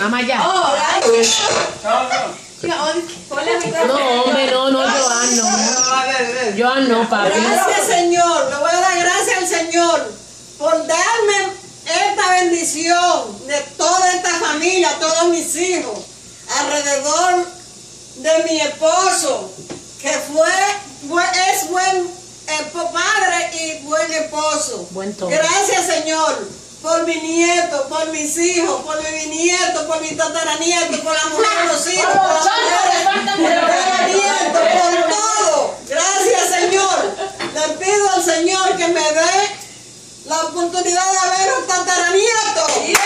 Mamá ya. No, hombre, no, Joan, no. Joan, no, papi. Gracias, Señor. Le voy a dar gracias al Señor por darme esta bendición de toda esta familia, todos mis hijos, alrededor de mi esposo, que es buen padre y buen esposo. Buen todo. Gracias, Señor, por mi nieto, por mis hijos, por mi bisnieto, por mi tataranieto, por la mujer de los hijos, por la mujer de nieto, por todo. Gracias, Señor. Le pido al Señor que me dé la oportunidad de ver un tataranieto.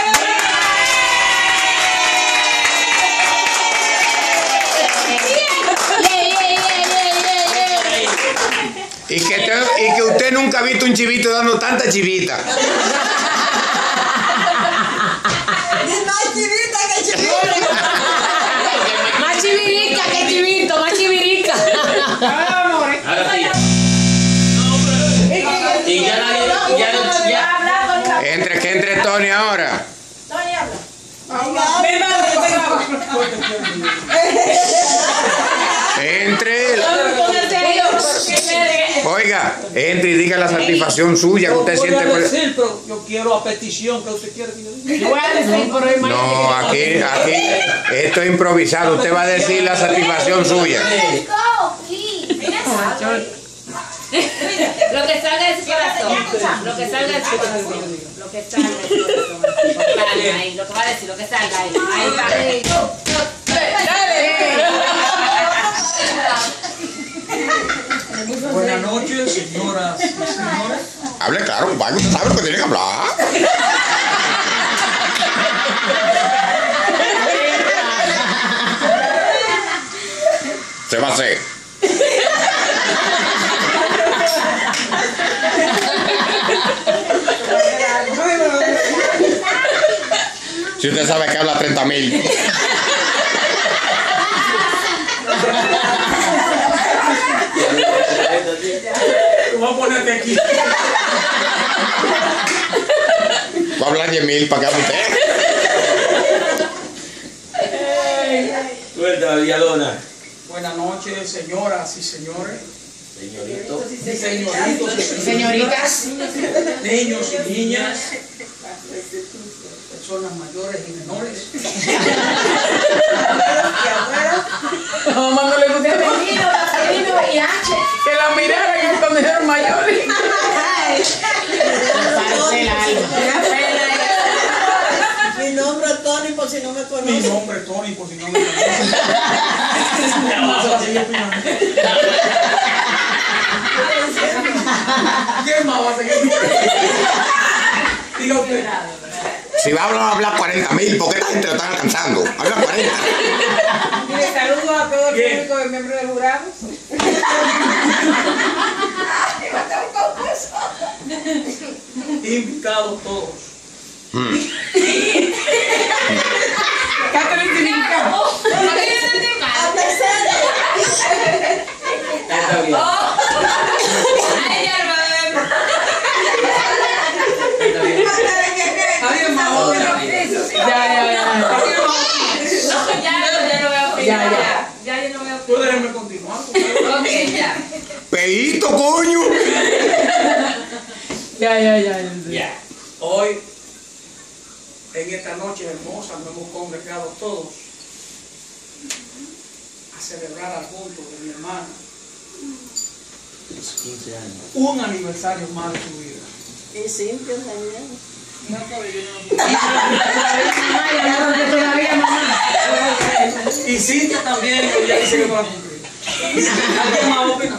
Y que usted nunca ha visto un chivito dando tanta chivita. Más chivita que chivita. Más chivirica que chivito, más chivirica. Ahora sí. Y ya nadie. Que entre Tony ahora. Tony habla. Entre. Oiga, entre y diga la satisfacción suya que usted siente por decir, pero yo quiero a petición que usted quiere que yo diga. Yo voy a decir, pero hay No, aquí, esto es improvisado. Usted va a decir la satisfacción suya. Lo que salga de su corazón. Lo que salga de su corazón. Lo que salga de su corazón. Ahí, lo que va a decir, lo que salga ahí. Ahí va. Buenas noches, señoras y señores. Hable claro, compadre, usted sabe lo que tiene que hablar. Se va a hacer. Si usted sabe que habla 30,000. Voy a ponerte aquí. Va a hablar 10,000 para que hable usted. Suelta, Villalona. Buenas noches, señoras y señores. Señorito. Señoritos y Señoritas. niños y niñas. Personas mayores y menores. Mamá no le gusta que la miraran cuando eran mayores. Mi nombre es Tony, por si no me Mi conocen. nombre es Tony, por si no me conocen. ¿Quién más va a seguir? Diga usted. Si va a hablar 40,000, ¿por qué la gente lo está alcanzando? Habla 40. Le saludo a todo el Bien. público de miembros del jurado. Invitados todos. Está bien. ¿Alguien más? ¿Puedo dejarme continuar? Peito, coño. Ya. Hoy, en esta noche hermosa, nos hemos congregado todos a celebrar al junto de mi hermana 15 años. un aniversario más de su vida. Y Cintia también. Y Cintia también, ella dice que va a cumplir. ¿Alguien más opina?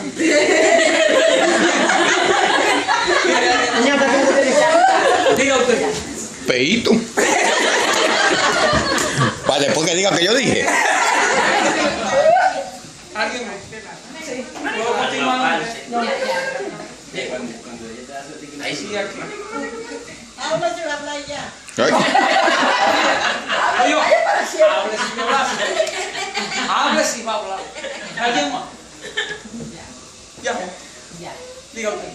Diga usted. Peito. Para después que diga que yo dije. ¿Alguien más? ¿Puedo continuar? Ahí sí. Sí, aquí. Ahora se va a hablar ya. Ay, Oye, hable si no habla. Hable si va a hablar. ¿Alguien más? Ya. Diga usted.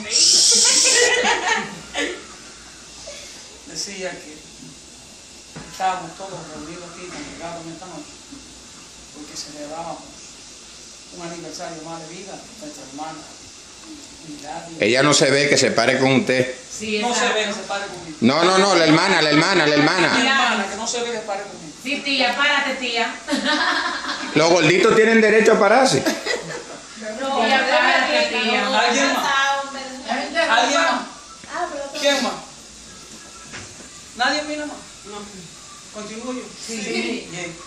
Decía que Estamos todos reunidos aquí, congregados en esta noche, porque celebrábamos un aniversario más de vida de nuestra hermana. Ella no se ve, que se pare con usted. Sí, No se exacto. ve que se pare conmigo. No, la hermana. Mi hermana, que no se ve que se pare conmigo. Sí, tía, párate, tía. Los gorditos tienen derecho a pararse. Tía, párate, tía. ¿Alguien más? ¿Alguien más? ¿Quién más? ¿Nadie vino más? No. ¿Continúo yo? Sí. Bien.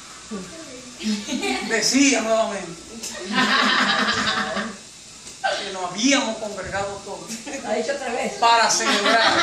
Decía nuevamente que nos habíamos congregado todos para celebrar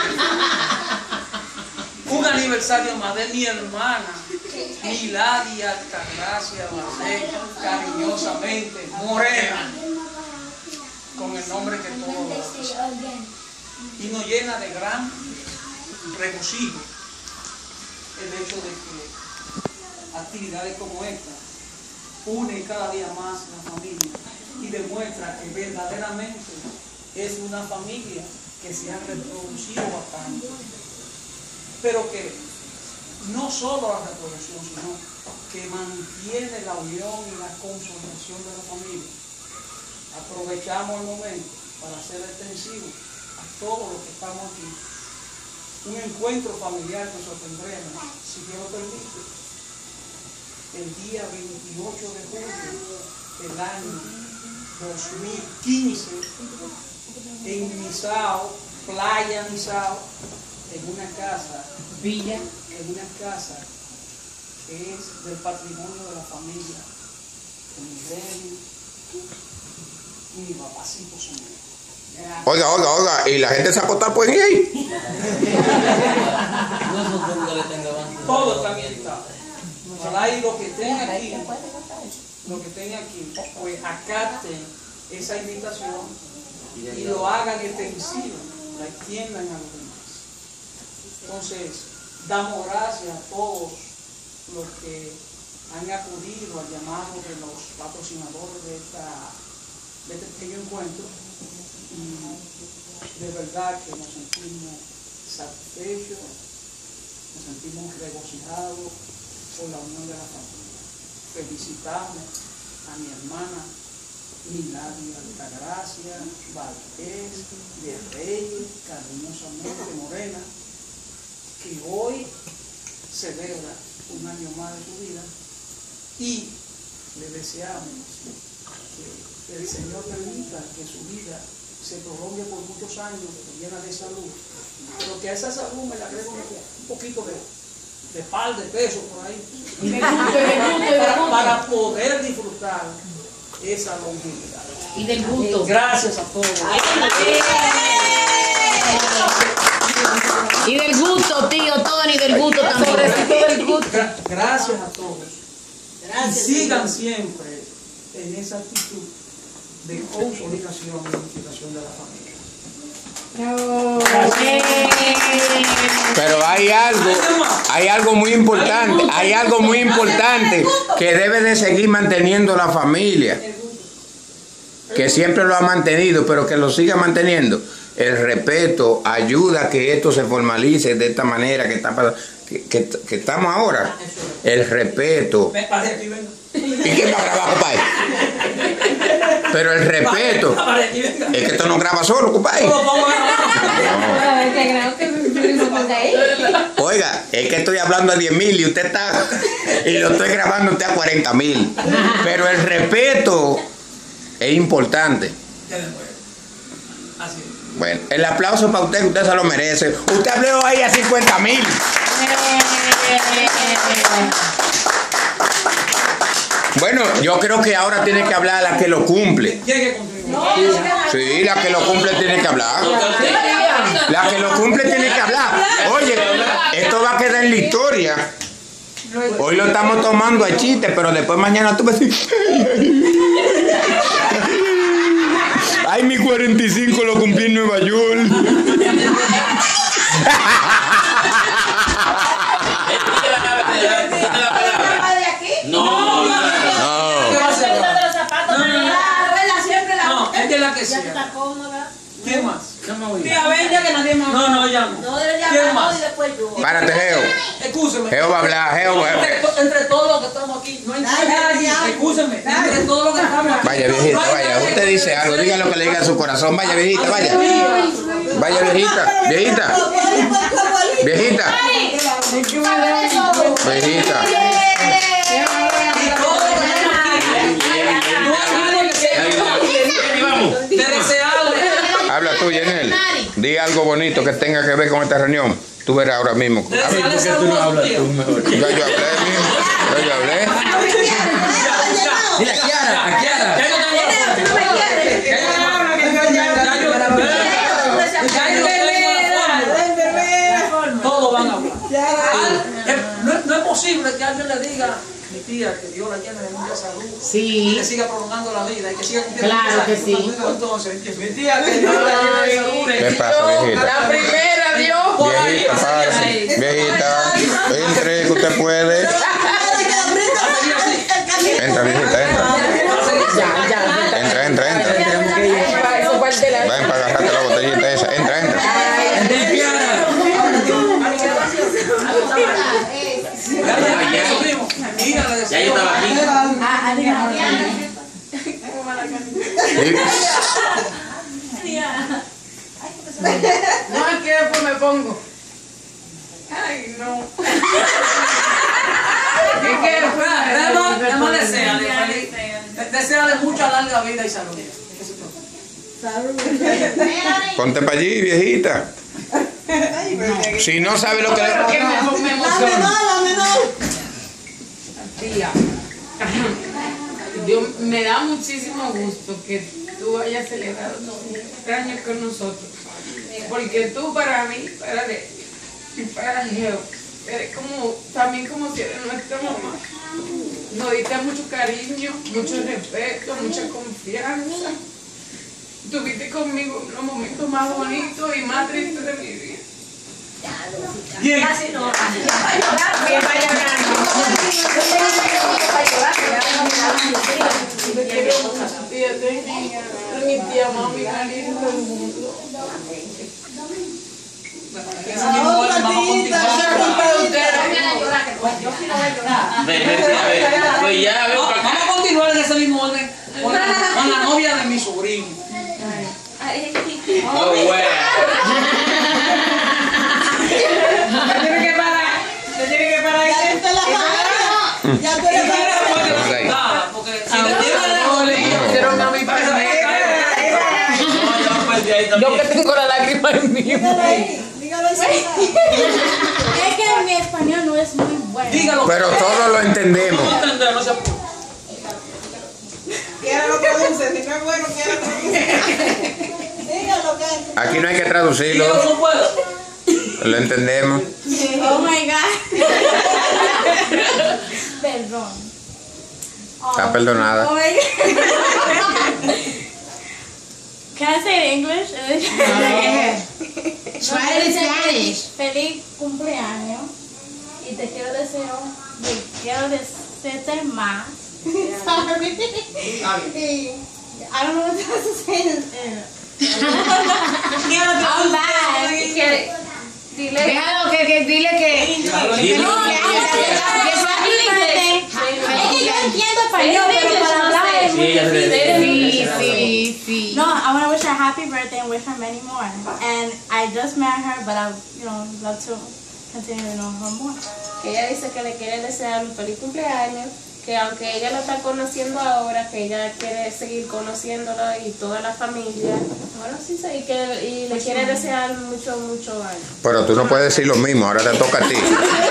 un aniversario más de mi hermana Miladia Altagracia Macé, cariñosamente Morena, con el nombre que todos lo conocen. Y nos llena de gran regocijo el hecho de que actividades como esta une cada día más la familia y demuestra que verdaderamente es una familia que se ha reproducido bastante, pero que no solo la reproducción, sino que mantiene la unión y la consolidación de la familia. Aprovechamos el momento para hacer extensivo a todos los que estamos aquí un encuentro familiar que sostendremos, si Dios lo permite, el día 28 de julio del año 2015 en Nizao, Playa Nizao, en una casa que es del patrimonio de la familia, de mi rey y mi papacito Samuel. Oiga, y la gente se acota pueden ir ahí. Todos están invitados. Ojalá y los que estén aquí, pues acaten esa invitación y lo hagan extensivo, la extiendan a los demás. Entonces, damos gracias a todos los que han acudido al llamado de los patrocinadores de este pequeño encuentro. Y de verdad que nos sentimos satisfechos, nos sentimos regocijados por la unión de la familia. Felicitamos a mi hermana Miladia Altagracia Valdés de Reyes, cariñosamente Morena, que hoy celebra un año más de su vida, y le deseamos que el Señor permita que su vida se prolongue por muchos años, llena de salud, pero que a esa salud me le agrego un poquito de par de pesos por ahí, para poder disfrutar esa longevidad. Y del gusto. Gracias a todos. Y del gusto, tío Tony, del gusto también. Gracias a todos. Y sigan siempre en esa actitud de consolidación y unificación de la familia. Pero hay algo muy importante, que debe de seguir manteniendo la familia, que siempre lo ha mantenido, pero que lo siga manteniendo. El respeto ayuda a que esto se formalice de esta manera que estamos ahora. El respeto. ¿Y quién va a grabar, compadre? Pero el respeto. Es que esto no graba solo, compadre. Oiga, es que estoy hablando a 10,000 y usted está. Y lo estoy grabando usted a 40,000. Pero el respeto es importante. Bueno, el aplauso para usted, que usted se lo merece. Usted habló ahí a 50,000. Bueno, yo creo que ahora tiene que hablar la que lo cumple. Sí, la que lo cumple tiene que hablar. La que lo cumple tiene que hablar. Oye, esto va a quedar en la historia. Hoy lo estamos tomando a chiste, pero después mañana tú vas a decir: ay, mi 45 lo cumplí en Nueva York. Es de la que sea. ¿Qué más? oír. Tía, ven ya que nadie más. No, ya no. No debe ¿Quién llamar más? y después yo. Párate, Geo. Escúcheme. Geo va a hablar, Geo. Entre todos los que estamos aquí, no hay nadie. Escúcheme. Entre todos los que estamos aquí. Vaya, viejita, vaya. Usted dice algo, diga lo que le diga a su corazón. Vaya, viejita, vaya. Vaya, viejita, viejita. Viejita. Viejita. Habla tú, Yenel. Di algo bonito que tenga que ver con esta reunión. Tú verás ahora mismo. ¿Por qué tú no hablas tú mejor? Ya yo hablé mismo. Ya yo hablé. Dile a Kiara. Todos van a hablar. No es posible que alguien le diga, mi tía, que Dios la llene de mucha salud. Sí. Que siga prolongando la vida y que siga cumpliendo Claro muchos que años. sí. Entonces, mi tía, que Dios la llene de salud. ¿Qué pasa, viejita? La primera, Dios. Viejita, párese. Viejita, entre que usted puede. Entra, viejita, entra. Entra. Ven para agarrarte la botellita esa. Entra. Ya yo estaba aquí. No, es que después me pongo. Ay, no. Es que Nada más deseale mucha larga vida y salud. Ponte para allí, viejita. Si no sabe lo que pero que le... me emociona. Tía, me da muchísimo gusto que tú hayas celebrado tu cumpleaños con nosotros, porque tú para mí, para Leti y para Geo, eres como, también como si eres nuestra mamá. Nos diste mucho cariño, mucho respeto, mucha confianza. Estuviste conmigo en los momentos más bonitos y más tristes de mi vida. Bien. Casi no. Bien, vaya Tía, mi tía mami, la linda del mundo. Ese mismo vuelo vamos a continuar. Yo quiero ver llorar. Ven, a ver. Pues ya, ven para acá. Vamos a continuar en ese mismo orden con la novia de mi sobrino. Oh, bueno. Ya tú eres Porque si le tiene Hicieron a mi Yo que tengo la lágrima en mí. dígalo en serio. Es que mi español no es muy bueno. dígalo. Pero todos lo entendemos. No entender, no se puede. Quiero lo produce, si no es bueno, quiero lo produce. Dígalo que. Aquí no hay que traducirlo. Dígalo, no puedo. Lo entendemos. Oh my God. Perdón. Está perdonada. Oh my God. Can I say it in English? Try it in Spanish. Feliz cumpleaños. Y te quiero desear más. Sorry. I don't know what else to say in I'm bad. Déjalo que dile que. No, yo entiendo español, pero para hablar es muy difícil. Sí. No, I want to wish her a happy birthday and wish her many more. And I just met her, but I, love to continue to know her more. Ella dice que le quiere desear un feliz cumpleaños, que aunque ella lo está conociendo ahora, que ella quiere seguir conociéndola y toda la familia. Bueno, sí, y le quiere desear mucho años. Pero tú no puedes decir lo mismo, ahora te toca a ti.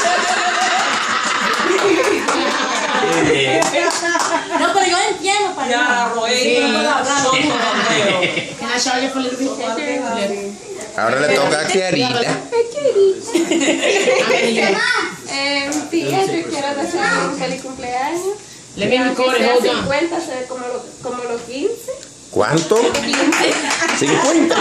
No, pero yo entiendo español. Ya, Roel, no puedo hablar. Can I show you for a little bit? Ahora le toca a Kiarita. Tía, yo quiero desear un feliz cumpleaños. Let me record it, hold on. 50, se ve como los 15. ¿Cuánto? 50.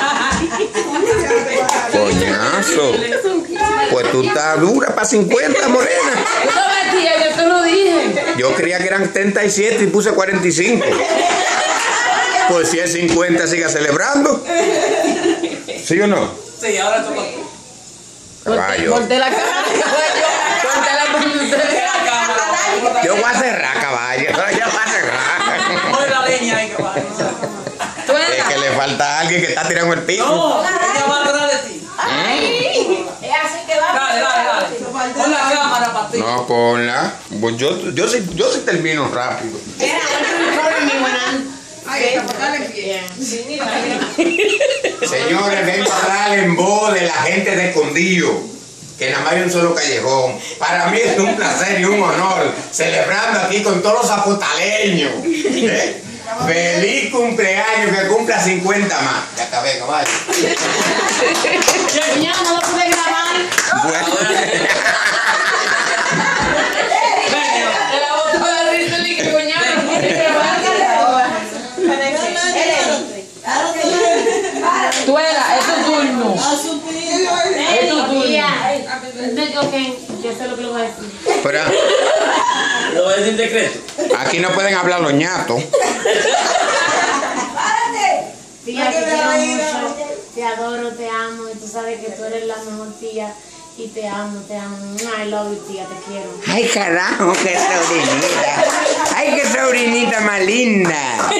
Coñazo. Pues tú estás dura para 50, morena. No, tía, yo te lo dije. Yo creía que eran 37 y puse 45. Pues si es 50, siga celebrando. ¿Sí o no? Sí, ahora toca tú. Caballo. Corté la cámara, caballo. Corté la conductora. Yo voy a cerrar, caballo. Yo voy a cerrar. Pon la leña ahí, caballo. Es que le falta a alguien que está tirando el piso. No, ella va atrás de ti. Es así que va. Dale. Pon la cámara para ti. No, ponla. Pues yo sí termino rápido. Señores, vengo a hablar en voz de la gente de Escondido, que nada más hay un solo callejón. Para mí es un placer y un honor celebrando aquí con todos los apostaleños. Feliz cumpleaños, que cumpla 50 más. Ya acabé, caballo. Cuñado, no lo pude grabar. Bueno. Te la botó de risa y que coñaron. Tuela, es tu turno. Es tu turno. Ok, yo sé lo que le voy a decir. Pero Lo voy a decir decreto. aquí no pueden hablar los ñatos. Tía, te quiero mucho, te adoro, te amo, y tú sabes que tú eres la mejor tía, y te amo, I love you, tía, te quiero. Ay, carajo, qué sobrinita. Ay, qué sobrinita más linda.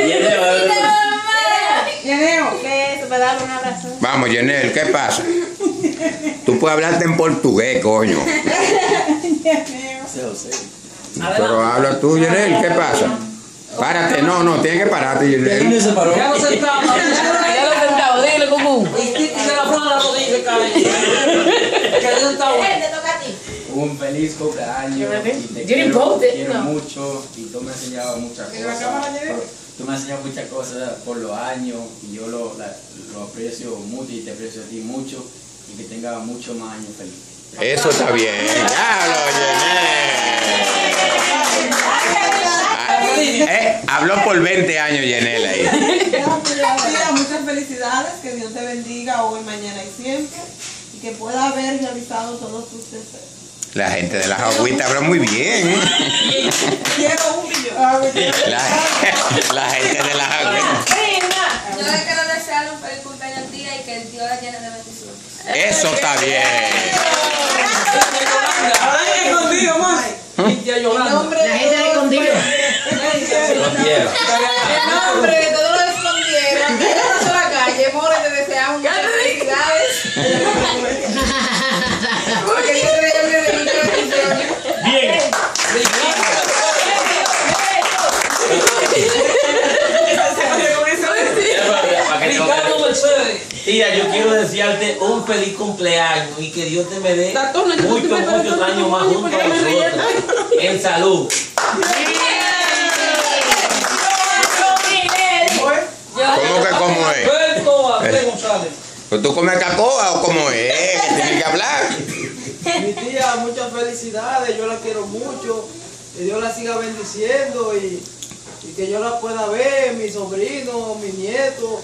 ¿Qué es? ¿Me das un abrazo? Vamos, Yenel, ¿qué pasa? Tú puedes hablarte en portugués, coño. Pero habla tú, Yenel, ¿qué pasa? Párate, no, tienes que pararte, Yenel. se paró? Ya lo sentado. Ya lo sentado, dile como. Y se la pone la rodilla, caballo. Que eso está bueno. Te toca a ti. Un feliz cumpleaños y te quiero mucho y tú me has enseñado muchas cosas. Tú me has enseñado muchas cosas por los años y yo lo aprecio mucho y te aprecio a ti mucho y que tenga muchos más años feliz. Eso está bien. Hablo, Yenel. Habló por 20 años Yenel ahí. Tía, muchas felicidades, que Dios te bendiga hoy, mañana y siempre, y que pueda haber realizado todos tus deseos. La gente de las agüitas habla muy bien. Quiero un millón. La gente de las agüitas. Yo le quiero desear un feliz cumpleaños a tía y que el Dios la llene de bendiciones. Eso está bien. Ahí escondido, más. Y tía Yolanda. La gente de Escondido. Lo quiero. En nombre de todos los escondieron, que a la calle, More, te deseamos muchas felicidades. Porque Dios te llene de muchas bendiciones. Bien. Ricardo Mercedes. Tía, yo quiero desearte un feliz cumpleaños y que Dios te me dé muchos años más junto a nosotros. En salud. ¿Cómo que cómo es? Alberto Andrés González. ¿Tú comes cacoa o cómo es? Que tienes que hablar. Mi tía, muchas felicidades, yo la quiero mucho, que Dios la siga bendiciendo y que yo la pueda ver, mi sobrino, mi nieto.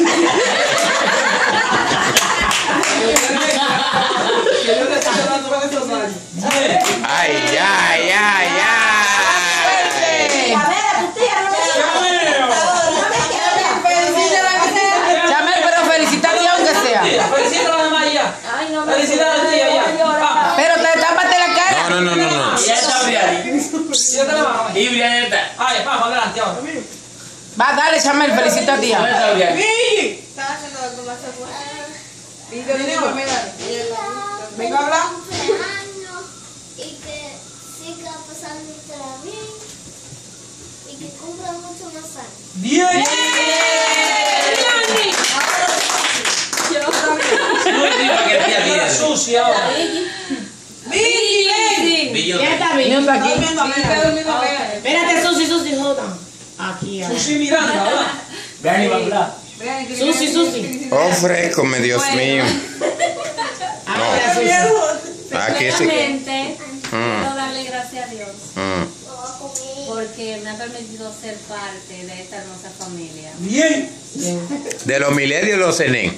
Que Dios le siga dando con estos años. Ay, ay, ay, ay. Chamel, pero felicitación aunque sea. Felicita a la María. Ay, no me Felicidades, tía, ya. Pero te tápate la cara. No. Ya está Briani. Ya te la mano. Y Briani está. Ay, vamos adelante ahora. Va, dale, Chamel, felicita a ¿Dónde tía. está Briani? Estaba haciendo algo más Venga a hablar. Y que siga pasando bien y que cumpla mucho más años. Bien. Sucia ahora. Ya está bien. Niño está aquí. Espérate, Susi, hold on. Aquí, a ver. Susi Miranda, ¿verdad? Briani va a hablar. Susi. Ofrécome, Dios mío. Ahora, Susi. Aquí sí. Primeramente, quiero darle gracias a Dios Mm. porque me ha permitido ser parte de esta hermosa familia. Bien. De los milenios los cenen.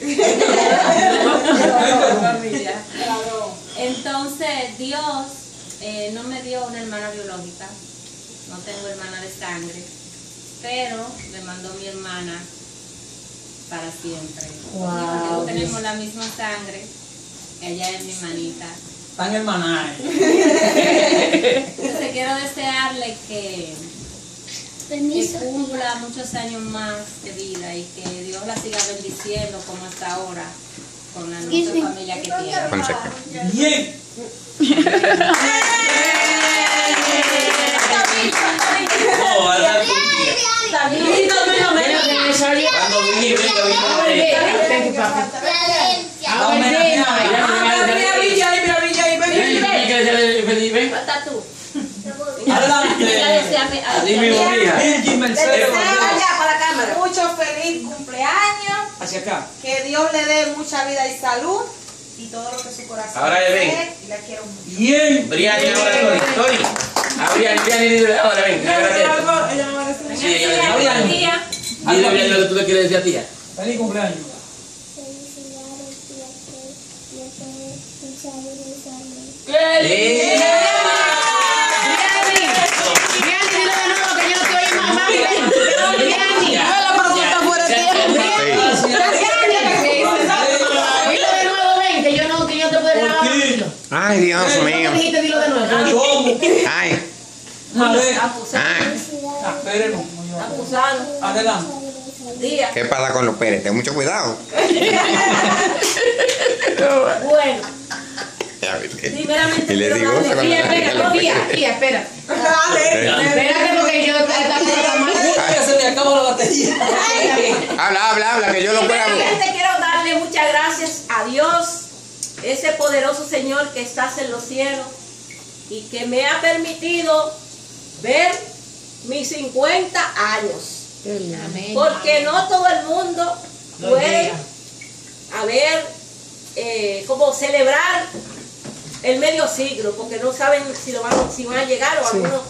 Entonces, Dios no me dio una hermana biológica, no tengo hermana de sangre, pero me mandó mi hermana para siempre. Wow. Porque no tenemos la misma sangre. Ella es mi hermanita. Están hermanadas. Entonces quiero desearle que cumpla muchos años más de vida y que Dios la siga bendiciendo como hasta ahora con la nuestra familia que tiene. Bien. Mucho feliz cumpleaños. Hacia acá. Que Dios le dé mucha vida y salud y todo lo que su corazón Ahora le ven. desee, y la quiero mucho. Bien. Briani, ahora estoy. Briani, ahora ven. Sí, dile lo que tú le quieres decir a tía. Feliz cumpleaños. Ay, Dios mío. Ay. Espérenos. Adelante. ¿Qué pasa con los Pérez? Ten mucho cuidado. Bueno, Y le digo, tía, espera. Espérate porque yo Se me acabó la batería. Habla, que yo lo pueda. Primeramente quiero darle muchas gracias a Dios, ese poderoso Señor que estás en los cielos y que me ha permitido ver mis 50 años. Amén. Porque no todo el mundo puede como celebrar el medio siglo, porque no saben si van a llegar o algunos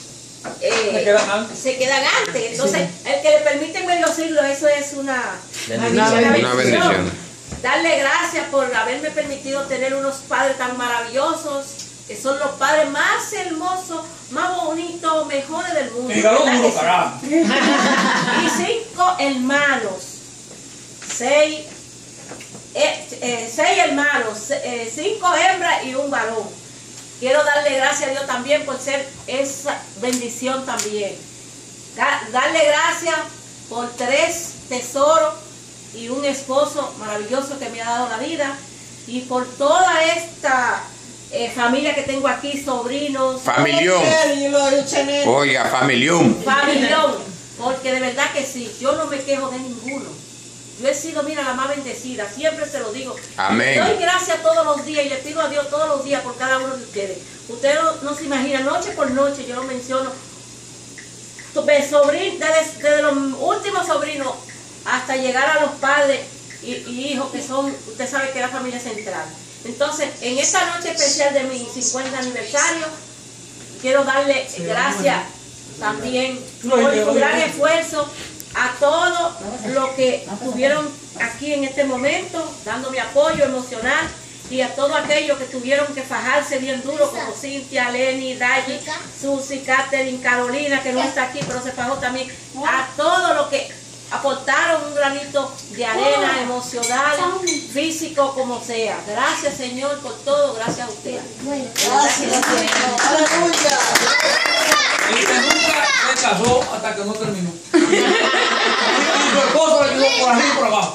se quedan antes. Entonces, el que le permite el medio siglo, eso es una bendición. Darle gracias por haberme permitido tener unos padres tan maravillosos, que son los padres más hermosos, más bonitos, mejores del mundo. Y 5 hermanos, 6 hermanos, 5 hembras y un varón. Quiero darle gracias a Dios también por ser esa bendición también. Darle gracias por 3 tesoros y un esposo maravilloso que me ha dado la vida. Y por toda esta familia que tengo aquí, sobrinos. Familión. Oiga, familión. Familión. Porque de verdad que sí, yo no me quejo de ninguno. Yo he sido, mira, la más bendecida, siempre se lo digo. Amén. Doy gracias todos los días y le pido a Dios todos los días por cada uno de ustedes. Ustedes no se imaginan, noche por noche yo lo menciono. Desde los últimos sobrinos hasta llegar a los padres y hijos que son, usted sabe que es la familia central. Entonces, en esta noche especial de mi 50 aniversario, quiero darle gracias también por su gran esfuerzo a todos los que estuvieron aquí en este momento, dándome apoyo emocional, y a todos aquellos que tuvieron que fajarse bien duro, como Cintia, Lenny, Dayi, Susi, Catherine, Carolina, que no está aquí, pero se fajó también, a todos los que aportaron un granito de arena emocional, físico, como sea. Gracias, Señor, por todo. Gracias a usted. Gracias, Señor. Aleluya. El que nunca se casó hasta que no terminó. Y su esposo le ayudó por arriba y por abajo.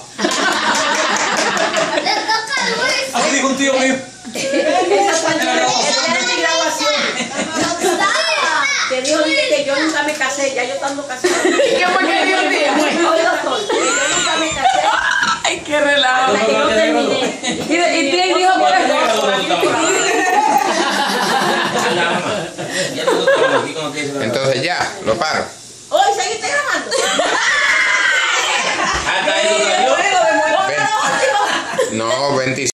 Así dijo un tío mío. Esa es mi graduación. Que Dios dice que yo nunca me casé, ya yo estando casada. ¿Qué fue que Dios dijo? Oye, doctor, que yo nunca me casé. Ay, qué relajo. Hasta que no terminé. Y te dijo por Entonces ya, lo paro.